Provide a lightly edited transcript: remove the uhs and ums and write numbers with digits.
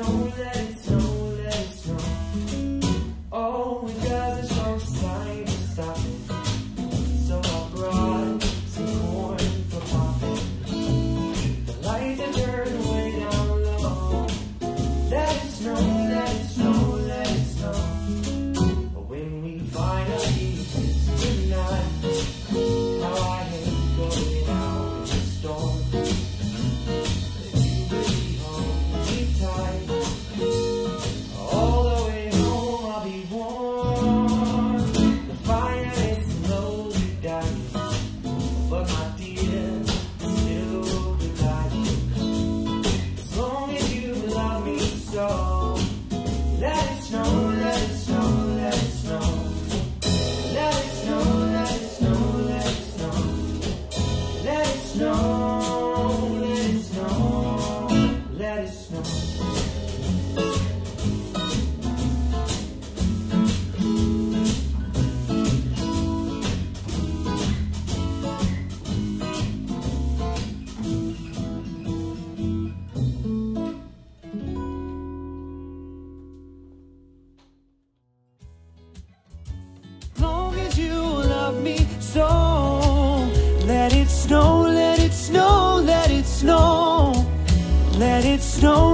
snow, let it snow, let it snow. Oh, we got a strong sign to stop it. So I brought some corn for popping. The lights are turned way down low. Let it snow, let it snow, let it snow. But when we finally kiss goodnight, how I hate going out in the storm. But you will be home, keep tight. All the way home I'll be warm. The fire is slowly dying, but my dear, still goodbye. As long as you love me so. Let it snow, let it snow, let it snow. Let it snow, let it snow, let it snow. Let it snow, let it snow, let it snow. Long as you love me so. Let it snow, let it snow, let it snow. Let it snow.